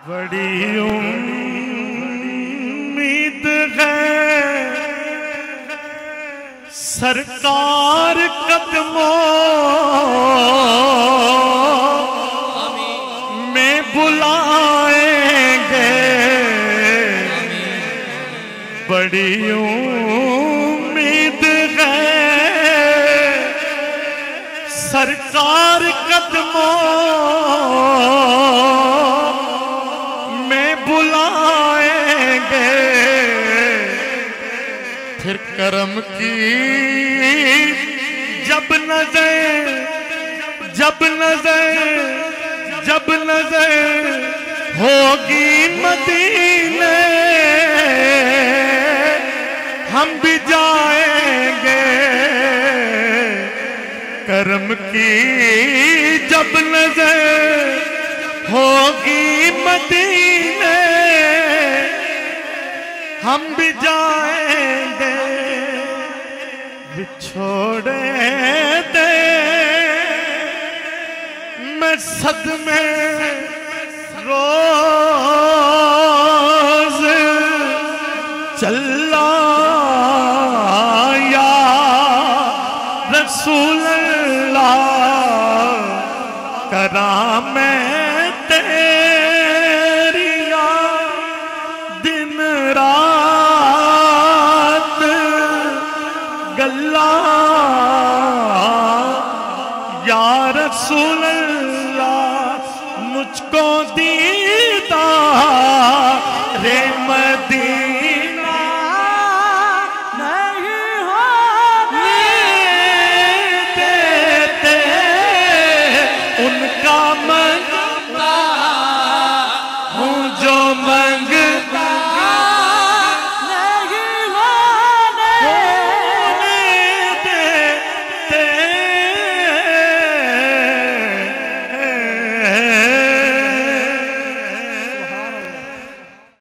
बड़ी उम्मीद है सरकार कदमों में बुलाएंगे। बड़ी उम्मीद है सरकार कदमों में बुलाएंगे। फिर करम की जब नजर होगी मदीने, हम भी जाएंगे। करम की जब नजर होगी मदीने, हम भी जाएंगे। बिछोड़े दे मैं सदमे रोज चला या रसूल